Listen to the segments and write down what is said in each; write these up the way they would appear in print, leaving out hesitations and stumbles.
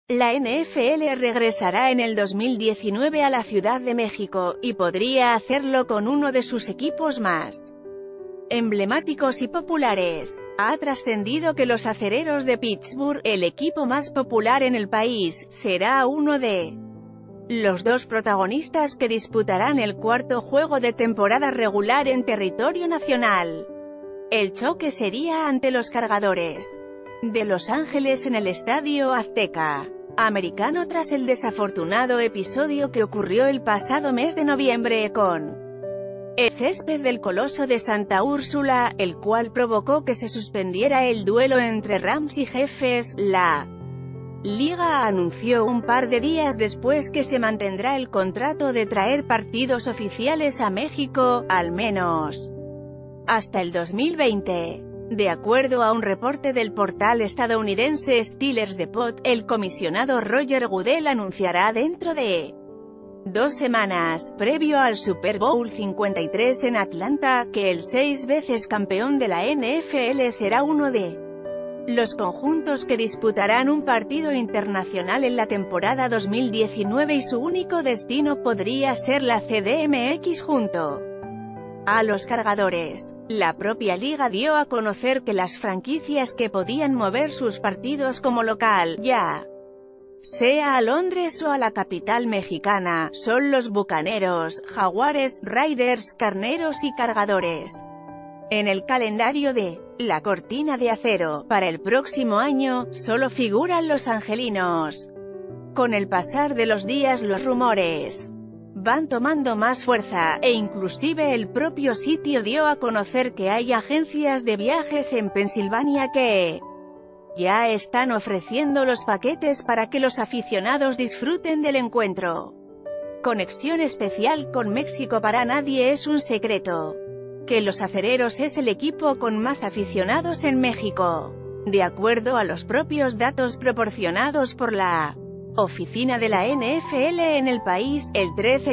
La NFL regresará en el 2019 a la Ciudad de México, y podría hacerlo con uno de sus equipos más emblemáticos y populares. Ha trascendido que los Acereros de Pittsburgh, el equipo más popular en el país, será uno de los dos protagonistas que disputarán el cuarto juego de temporada regular en territorio nacional. El choque sería ante los Cargadores de Los Ángeles en el Estadio Azteca Americano tras el desafortunado episodio que ocurrió el pasado mes de noviembre con el césped del Coloso de Santa Úrsula, el cual provocó que se suspendiera el duelo entre Rams y Jefes. La Liga anunció un par de días después que se mantendrá el contrato de traer partidos oficiales a México, al menos hasta el 2020. De acuerdo a un reporte del portal estadounidense Steelers Depot, el comisionado Roger Goodell anunciará dentro de 2 semanas, previo al Super Bowl 53 en Atlanta, que el 6 veces campeón de la NFL será uno de los conjuntos que disputarán un partido internacional en la temporada 2019 y su único destino podría ser la CDMX junto a los Cargadores. La propia liga dio a conocer que las franquicias que podían mover sus partidos como local, ya sea a Londres o a la capital mexicana, son los Bucaneros, Jaguares, Raiders, Carneros y Cargadores. En el calendario de la Cortina de Acero, para el próximo año, solo figuran los angelinos. Con el pasar de los días los rumores van tomando más fuerza, e inclusive el propio sitio dio a conocer que hay agencias de viajes en Pensilvania que ya están ofreciendo los paquetes para que los aficionados disfruten del encuentro. Conexión especial con México. Para nadie es un secreto que los Acereros es el equipo con más aficionados en México. De acuerdo a los propios datos proporcionados por la oficina de la NFL en el país, el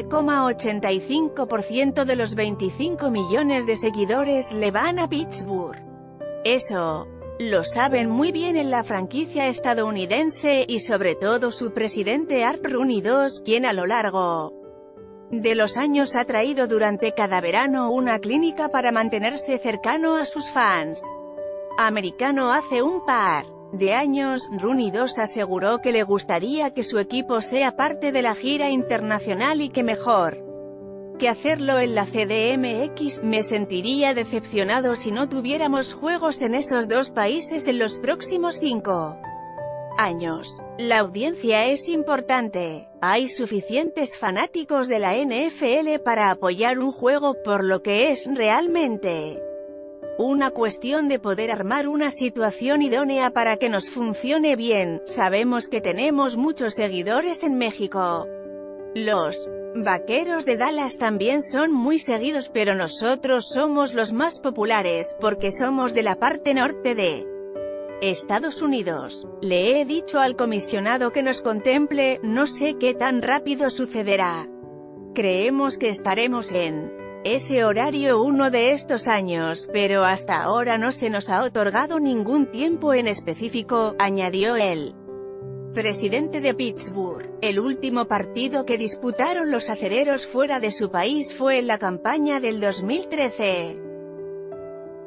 13,85% de los 25 millones de seguidores le van a Pittsburgh. Eso lo saben muy bien en la franquicia estadounidense, y sobre todo su presidente Art Rooney II, quien a lo largo de los años ha traído durante cada verano una clínica para mantenerse cercano a sus fans. Americano. Hace un par de años, Rooney II aseguró que le gustaría que su equipo sea parte de la gira internacional y que mejor que hacerlo en la CDMX. Me sentiría decepcionado si no tuviéramos juegos en esos dos países en los próximos 5 años. La audiencia es importante. Hay suficientes fanáticos de la NFL para apoyar un juego, por lo que es realmente una cuestión de poder armar una situación idónea para que nos funcione bien. Sabemos que tenemos muchos seguidores en México. Los Vaqueros de Dallas también son muy seguidos, pero nosotros somos los más populares, porque somos de la parte norte de Estados Unidos. Le he dicho al comisionado que nos contemple, no sé qué tan rápido sucederá. Creemos que estaremos en ese horario uno de estos años, pero hasta ahora no se nos ha otorgado ningún tiempo en específico, añadió el presidente de Pittsburgh. El último partido que disputaron los Acereros fuera de su país fue en la campaña del 2013.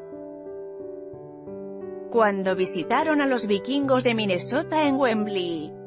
Cuando visitaron a los Vikingos de Minnesota en Wembley.